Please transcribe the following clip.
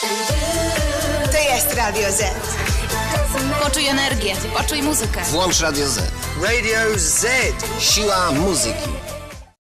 To jest Radio Z. Poczuj energię, poczuj muzykę. Włącz Radio Z. Radio Z. Siła muzyki.